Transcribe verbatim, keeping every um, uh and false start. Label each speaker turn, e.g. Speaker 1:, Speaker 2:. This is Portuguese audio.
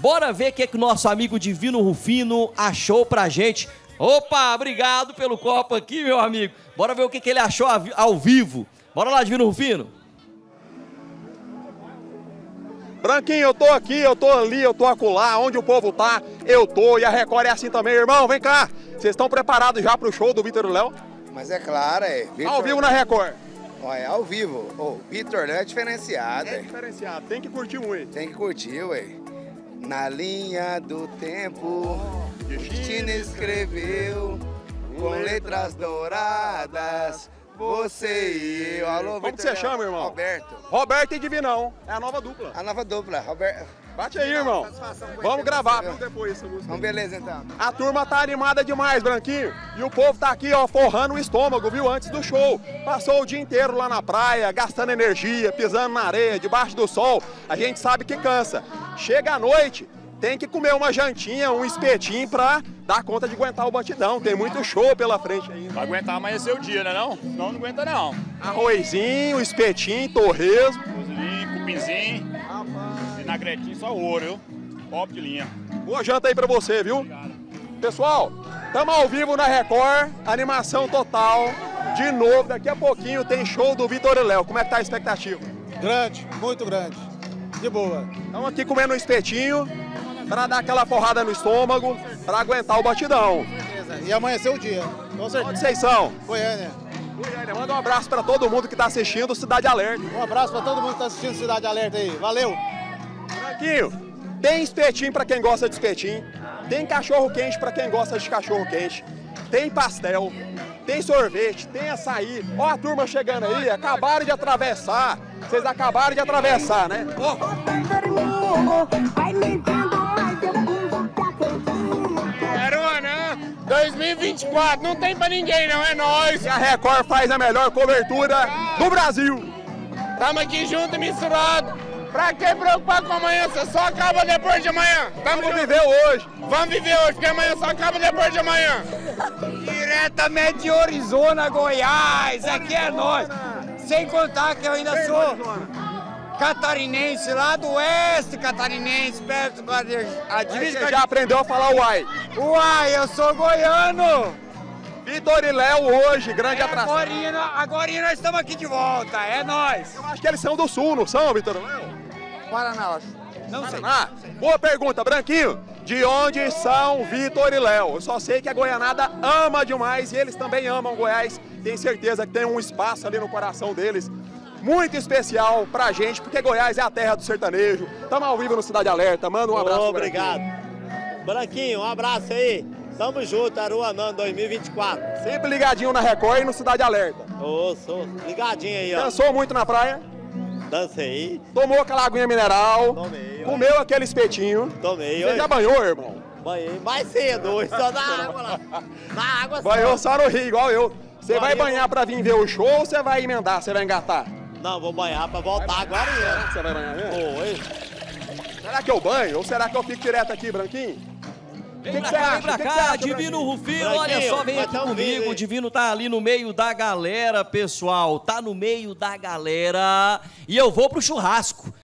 Speaker 1: Bora ver o que, é que o nosso amigo Divino Rufino achou pra gente. Opa, obrigado pelo copo aqui, meu amigo. Bora ver o que, que ele achou ao vivo. Bora lá, Divino Rufino.
Speaker 2: Branquinho, eu tô aqui, eu tô ali, eu tô acolá, onde o povo tá, eu tô, e a Record é assim também, irmão, vem cá. Vocês estão preparados já pro show do Vitor e Léo?
Speaker 3: Mas é claro, é.
Speaker 2: Vitor... Ao vivo na Record.
Speaker 3: Olha, ao vivo. O oh, Vitor Léo é diferenciado.
Speaker 2: É diferenciado, tem que curtir muito.
Speaker 3: Tem que curtir, ué. Na linha do tempo, o destino escreveu, com letras douradas, você e eu. Alô,
Speaker 2: como que você chama, irmão?
Speaker 3: Roberto.
Speaker 2: Roberto e Divinão, é a nova dupla.
Speaker 3: A nova dupla, Roberto.
Speaker 2: Bate aí, irmão. Vamos gravar você, depois essa música.
Speaker 3: Vamos, beleza, então.
Speaker 2: A turma tá animada demais, Branquinho. E o povo tá aqui, ó, forrando o estômago, viu, antes do show. Passou o dia inteiro lá na praia, gastando energia, pisando na areia, debaixo do sol. A gente sabe que cansa. Chega à noite, tem que comer uma jantinha, um espetinho pra dar conta de aguentar o batidão. Tem muito show pela frente ainda.
Speaker 4: Vai aguentar amanhecer o dia, né não? Senão não aguenta não.
Speaker 2: Arrozinho, espetinho, torresmo.
Speaker 4: Arrozinho, cupinzinho, vinagretinho, só ouro, viu? Top de linha.
Speaker 2: Boa janta aí pra você, viu?
Speaker 4: Obrigado.
Speaker 2: Pessoal, estamos ao vivo na Record, animação total. De novo, daqui a pouquinho tem show do Vitor e Léo. Como é que tá a expectativa?
Speaker 5: Grande, muito grande. De boa.
Speaker 2: Estamos aqui comendo um espetinho para dar aquela forrada no estômago, para aguentar o batidão.
Speaker 5: Com certeza. E amanhecer o dia. Com certeza.
Speaker 2: Onde vocês são?
Speaker 5: Goiânia.
Speaker 2: Goiânia. Manda um abraço para todo mundo que está assistindo Cidade Alerta.
Speaker 5: Um abraço para todo mundo que está assistindo Cidade Alerta aí. Valeu.
Speaker 2: Branquinho, tem espetinho para quem gosta de espetinho. Tem cachorro quente para quem gosta de cachorro quente. Tem pastel. Tem sorvete, tem açaí. Ó a turma chegando aí, acabaram de atravessar. Vocês acabaram de atravessar, né? Oh.
Speaker 6: Carona, dois mil e vinte e quatro, não tem pra ninguém não, é nóis.
Speaker 2: E a Record faz a melhor cobertura do Brasil.
Speaker 6: Tamo aqui junto e misturado. Pra que preocupar com amanhã? Você só acaba depois de amanhã.
Speaker 2: Tamo Vamos viver hoje.
Speaker 6: Vamos viver hoje, porque amanhã só acaba depois de amanhã.
Speaker 7: Diretamente de Orizona, Goiás. Aqui é nós. Sem contar que eu ainda sou catarinense, lá do oeste catarinense, perto da divisa.
Speaker 2: Você já aprendeu a falar uai?
Speaker 7: Uai, eu sou goiano.
Speaker 2: Vitor e Léo hoje, grande
Speaker 7: é,
Speaker 2: atração.
Speaker 7: Agora, agora nós estamos aqui de volta, é nós.
Speaker 2: Eu acho que eles são do sul, não são, Vitor e Léo?
Speaker 7: Paraná, acho. Não
Speaker 2: Paraná?
Speaker 7: sei.
Speaker 2: Boa pergunta, Branquinho. De onde são Vitor e Léo? Eu só sei que a goianada ama demais e eles também amam Goiás. Tenho certeza que tem um espaço ali no coração deles muito especial pra gente, porque Goiás é a terra do sertanejo. Estamos ao vivo no Cidade Alerta. Manda um abraço.
Speaker 8: Oh, obrigado. Branquinho, um abraço aí. Tamo junto, Aruanã dois mil e vinte e quatro.
Speaker 2: Sempre ligadinho na Record e no Cidade Alerta.
Speaker 8: Ô, oh, sou ligadinho aí, ó.
Speaker 2: Dançou muito na praia?
Speaker 8: Dancei.
Speaker 2: Tomou aquela aguinha mineral.
Speaker 8: Tomei.
Speaker 2: Comeu aquele espetinho.
Speaker 8: Tomei.
Speaker 2: Você já banhou, irmão?
Speaker 8: Banhei mais cedo, só na água lá. Na água só.
Speaker 2: Banhou só no rio, igual eu. Você vai banhar pra vir ver o show ou você vai emendar, você vai engatar?
Speaker 8: Não, vou banhar pra voltar agora.
Speaker 2: Será que você vai banhar mesmo?
Speaker 8: Oi.
Speaker 2: Será que eu banho ou será que eu fico direto aqui, Branquinho?
Speaker 1: Vem pra cá, vem pra cá, Divino Rufino, olha só, vem aqui comigo, o Divino tá ali no meio da galera, pessoal, tá no meio da galera, e eu vou pro churrasco.